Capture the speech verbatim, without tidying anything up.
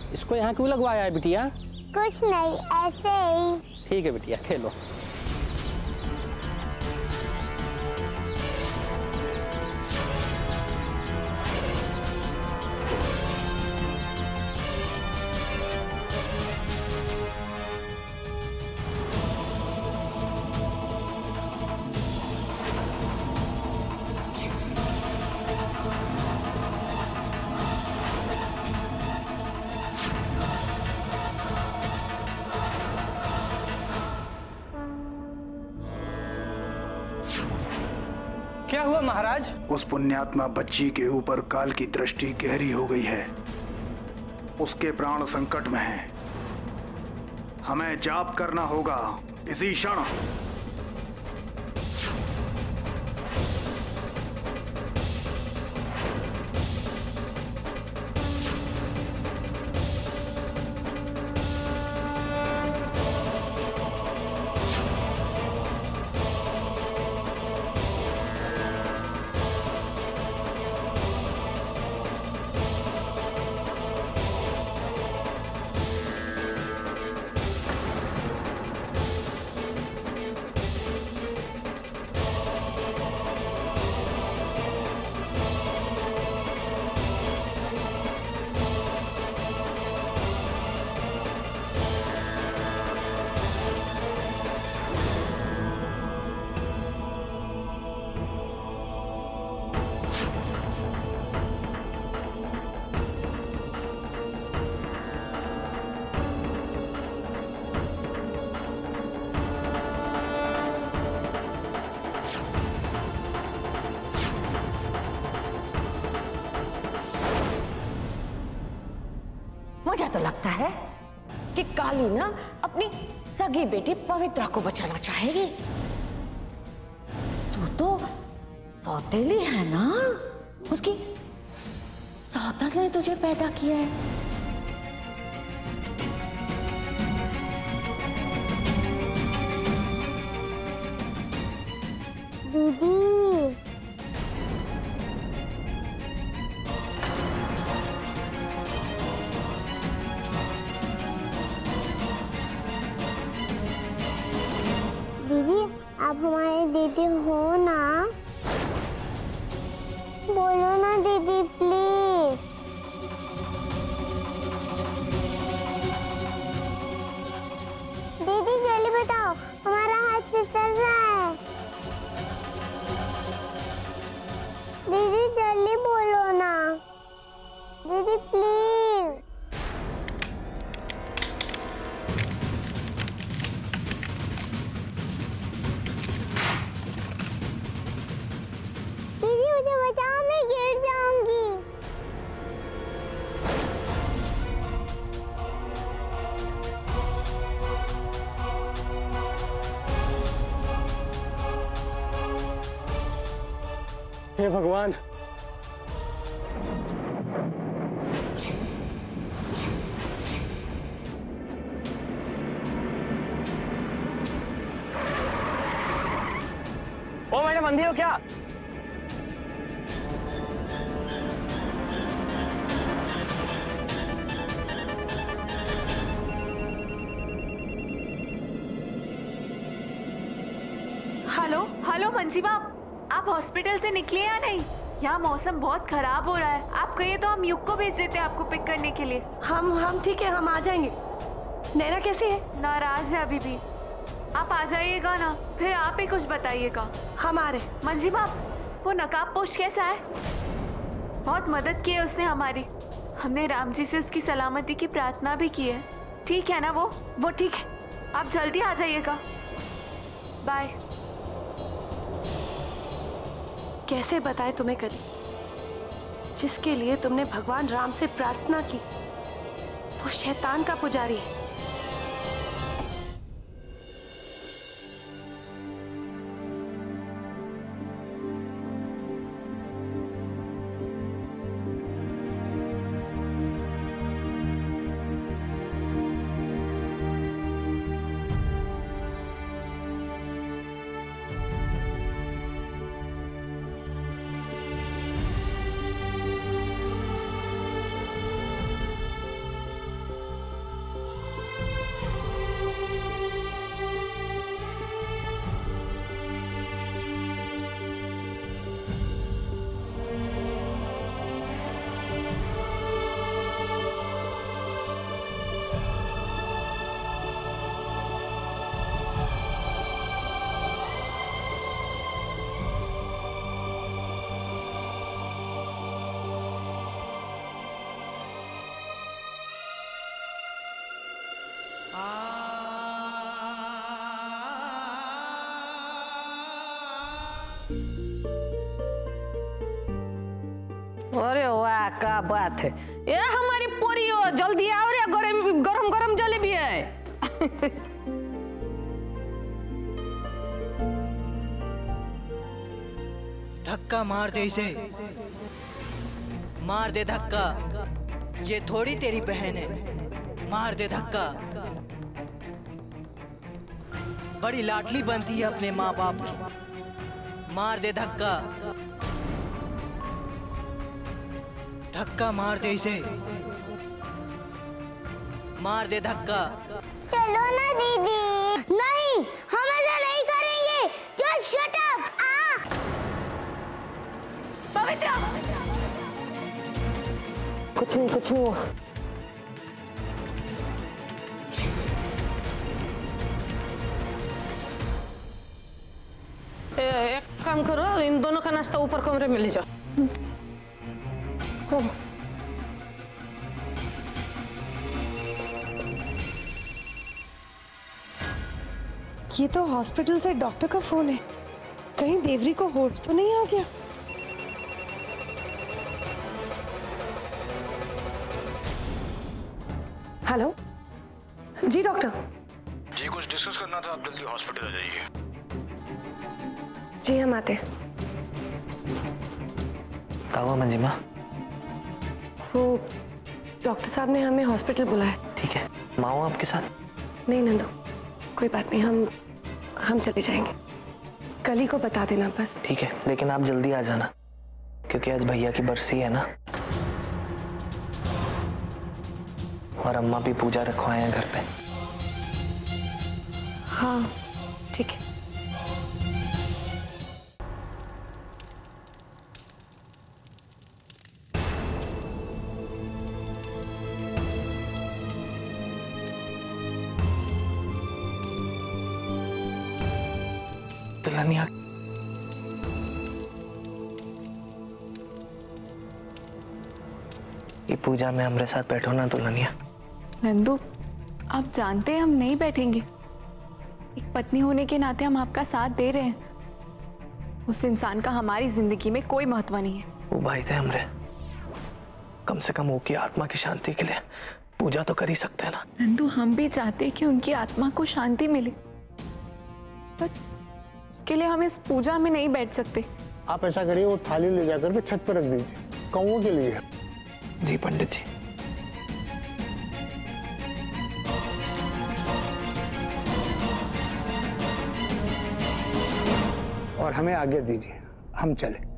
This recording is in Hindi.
इसको यहाँ क्यों लगवाया है बिटिया? कुछ नहीं, ऐसे ही। ठीक है बिटिया, खेलो। क्या हुआ महाराज? उस पुण्यात्मा बच्ची के ऊपर काल की दृष्टि गहरी हो गई है। उसके प्राण संकट में हैं। हमें जाप करना होगा इसी क्षण। मुझे तो लगता है कि काली ना अपनी सगी बेटी पवित्रा को बचाना चाहेगी। तू तो सौतेली है ना, उसकी सौतन ने तुझे पैदा किया है। दीदी, दीदी आप हमारी दीदी हो ना? बोलो ना दीदी प्लीज। दीदी जल्दी बताओ, हमारा हाथ फिसल रहा है। दीदी जल्दी बोलो ना दीदी प्लीज। दीदी मुझे बचाओ, मैं गिर जाऊंगी। हे भगवान, ओ मैडम अंधी हो क्या? हेलो हेलो मंजी बाप, आप हॉस्पिटल से निकले या नहीं? यहाँ मौसम बहुत खराब हो रहा है। आप कहिए तो हम युग को भेज देते हैं आपको पिक करने के लिए। हम हम ठीक है, हम आ जाएंगे। नैना कैसी है? नाराज है अभी भी। आप आ जाइएगा ना, फिर आप ही कुछ बताइएगा। हम आ रहे। मंजी बाप, वो नकाबपोश कैसा है? बहुत मदद की है उसने हमारी। हमने राम जी से उसकी सलामती की प्रार्थना भी की है। ठीक है ना वो? वो ठीक है। आप जल्दी आ जाइएगा। बाय। कैसे बताए तुम्हें करी, जिसके लिए तुमने भगवान राम से प्रार्थना की वो शैतान का पुजारी है। वाह का बात है। ये हमारी पोरियो जल्दी आओ रे, गरम गरम गरम जलेबी है। धक्का मार दे इसे, मार दे धक्का। ये थोड़ी तेरी बहन है, मार दे धक्का। बड़ी लाडली बनती है अपने माँ बाप की, मार दे धक्का। धक्का मार दे इसे, मार दे धक्का। चलो ना दीदी। नहीं, हम ऐसा नहीं करेंगे। Just shut up. आ पवित्रा, कुछ नहीं कुछ नहीं हुआ। एक काम करो, इन दोनों का नाश्ता ऊपर कमरे में ले जाओ। ये तो हॉस्पिटल से डॉक्टर का फोन है। कहीं देवरी को होश तो नहीं आ गया? हेलो जी डॉक्टर। जी कुछ डिस्कस करना था, आप जल्दी हॉस्पिटल आ जाइए। जी हम आते हैं। क्या हुआ मंजिमा? वो डॉक्टर साहब ने हमें हॉस्पिटल बुलाया। ठीक है, माँ हूँ आपके साथ? नहीं नंदू, कोई बात नहीं, हम हम चले जाएंगे। कल ही को बता देना बस। ठीक है, लेकिन आप जल्दी आ जाना क्योंकि आज भैया की बरसी है ना, और अम्मा भी पूजा रखवाए हैं घर पे। हाँ ठीक है। दुल्हनिया ये पूजा में हमारे साथ बैठो ना दुल्हनिया। नंदू, आप जानते हैं हम नहीं बैठेंगे। एक पत्नी होने के नाते हम आपका साथ दे रहे हैं। उस इंसान का हमारी जिंदगी में कोई महत्व नहीं है। वो भाई थे हमरे, कम से कम वो की आत्मा की शांति के लिए पूजा तो कर ही सकते हैं ना। नंदू, हम भी चाहते हैं कि उनकी आत्मा को शांति मिले, पर उसके लिए हम इस पूजा में नहीं बैठ सकते। आप ऐसा करिए, वो थाली ले जाकर के छत पर रख दीजिए, कौओं के लिए। जी पंडित जी। और हमें आगे दीजिए, हम चले।